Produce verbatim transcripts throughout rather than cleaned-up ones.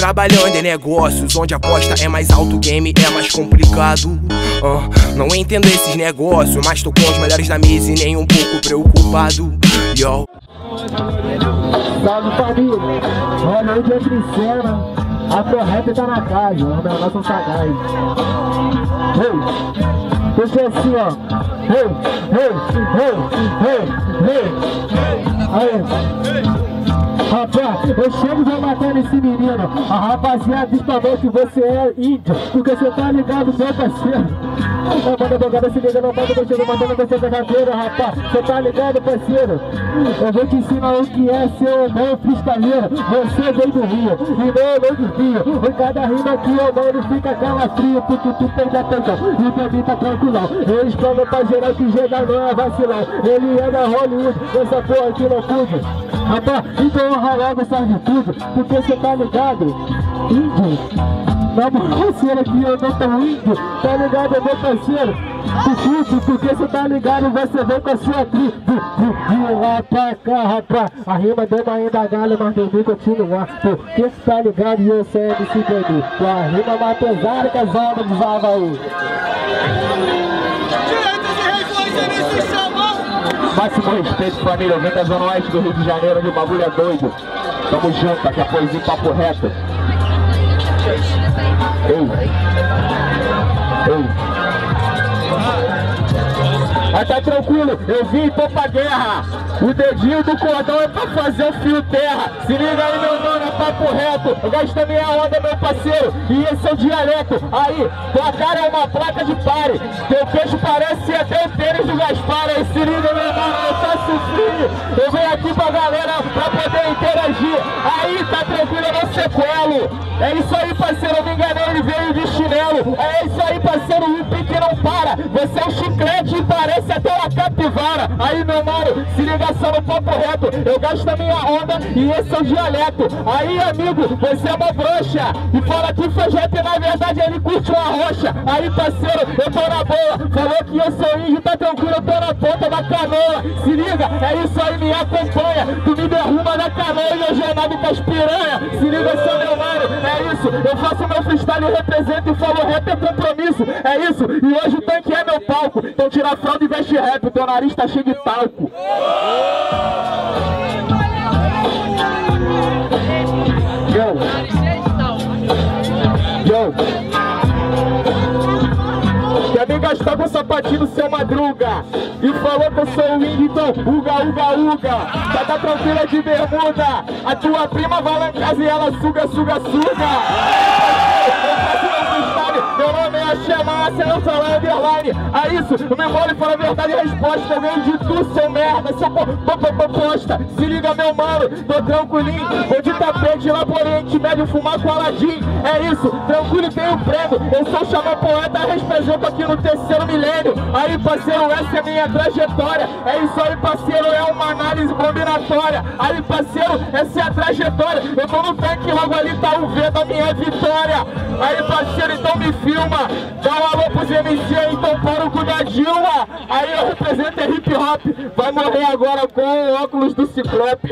trabalhando em negócios onde a aposta é mais alto, o game é mais complicado. uh, Não entendo esses negócios, mas tô com os melhores da mesa e nem um pouco preocupado. Yo. Salve família, olha onde é Tricena, a correta tá na casa, os menores são sagazes. Ei, deixa assim ó. Ei, ei, ei, ei, ei. Aí. Rapaz, eu chego já matando esse menino. A rapaziada diz também que você é índio, porque você tá ligado, meu parceiro. Não manda bogada, se liga, não manda mexendo, mandando você da cadeira, rapaz. Você tá ligado, parceiro? Eu vou te ensinar o que é ser bom freestyleiro. Você veio do Rio, e não eu não do Rio. Em cada rima aqui, o mano fica calafrio, porque tu perde a atenção, e pra mim tá tranquilão. Eles falam pra geral que Jedi não é vacilão. Ele é da Hollywood, essa porra aqui não pude. Rapaz, então eu ralava essa atitude, porque você tá ligado? Índio, na parceira aqui eu não tô índio, tá ligado, meu parceiro? Puto, porque você tá ligado, você vem com a sua tribo. De lá pra cá, rapaz, a rima deu uma indagada, mas tem que continuar. Porque você tá ligado e eu sou M C Bedu, com a rima mais pesada que as ondas dos Havaí. Máximo respeito, família, eu venho da Zona Oeste do Rio de Janeiro, onde o bagulho é doido. Tamo junto, aqui é poesia e papo reto. Ei. Ei. Mas tá tranquilo, eu vim e tô pra guerra. O dedinho do cordão é pra fazer o fio terra. Se liga aí, meu mano, é papo reto. Eu gasto a minha onda, meu parceiro, e esse é o dialeto. Aí, tua cara é uma placa de pare. Teu queixo parece até o tênis do Gaspar. Aí se liga, meu mano, eu faço frio. Eu venho aqui pra galera pra poder interagir. Aí, tá tranquilo, eu não sequelo. É isso aí, parceiro, eu me enganei, ele veio de chinelo. É isso aí, parceiro, o pique não para. Você é um chiclete e parece até uma capivara. Aí, meu mano, se liga só no papo reto. Eu gasto a minha onda e esse é o dialeto. Aí, amigo, você é uma broxa e fala que foi rap, na verdade ele curte uma rocha. Aí, parceiro, eu tô na boa. Falou que eu sou índio, tá tranquilo, eu tô na ponta da canoa. Se liga, é isso aí, me acompanha. Tu me derruba na canoa e eu já nado com as piranha. Se liga só, meu mano, é isso. Eu faço meu freestyle, eu represento e falo rap é compromisso. É isso, e hoje o tanque é meu palco. Então tira a fralda e veste rap, teu nariz tá cheio de talco. Yo. Yo. Quer me gastar com sapatinho no seu madruga e falou que eu sou o índio, então uga, uga, uga. Tá, tá tranquila de bermuda. A tua prima vai lá em casa e ela suga, suga, suga. Meu nome é Axé Massa, eu sou lá underline. A isso, eu me moro e falo a verdade e a resposta. Eu venho de tu, seu merda, seu proposta. Se liga, meu mano, tô tranquilinho. Vou de tapete lá por Oriente Médio fumar com Aladim. É isso, tranquilo, tenho prêmio. Eu sou o Xamã Poeta, represento aqui no terceiro milênio. Aí, parceiro, essa é minha trajetória. É isso aí, parceiro, é uma análise combinatória. Aí, parceiro, essa é a trajetória. Eu tô no tanque, logo ali tá o V da minha vitória. Aí, parceiro, então me filma. Dá um alô pros M C aí, então para o cu da Dilma. Aí eu represento é hip hop. Vai morrer agora com o óculos do Ciclope.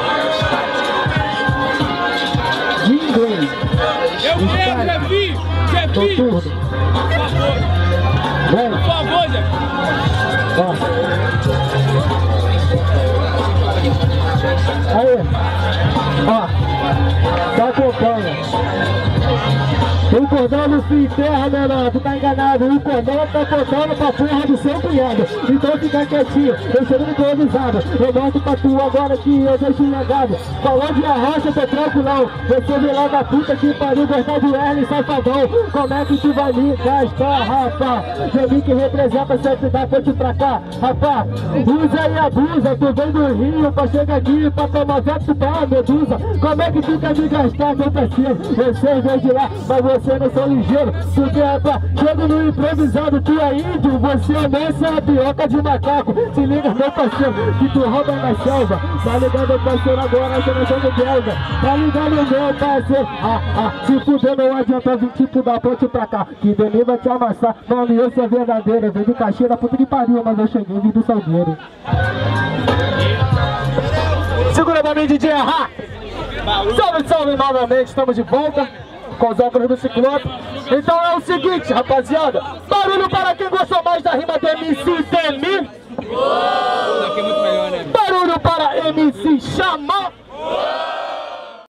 De inglês. Eu quero, Jefinho! Jefinho! Por favor! Por favor, Jefinho! Aí, ó, tá acompanha. O cordão não se enterra, menor, tu tá enganado. O cordão tá contando pra porra do seu cunhado. Então fica quietinho, eu chego improvisado. Eu mostro pra tu agora que eu deixo legado. Falou de arrocha, tô tranquilão. Você vê lá da puta que pariu, gostar de Erlen, safadão. Como é que tu vai me gastar, rapaz? Eu vi que representa sempre da frente pra cá, rapaz. Usa e abusa, tu vem do Rio pra chegar aqui pra tomar vento pra medusa. Como é que tu quer me gastar, meu parceiro? Você vem de lá, mas você não sou ligeiro. Porque, rapaz, chego no improvisado, tu é índio, você é moça, é pioca de macaco. Se liga, meu parceiro, que tu rouba na selva. Tá ligado, meu parceiro, agora você não sou belga. Tá ligado, meu parceiro? Ah, ah, se fuder não adianta vir tipo da ponte pra cá, que Denis vai te amassar. Mano, eu sou verdadeiro, eu venho de Caxias, puta que pariu, mas eu cheguei vim do Salgueiro. Segura pra mim, D J, ah! Salve, salve novamente, estamos de volta com os óculos do Ciclope. Então é o seguinte, rapaziada, barulho para quem gostou mais da rima do M C Demi. Barulho para M C Xamã.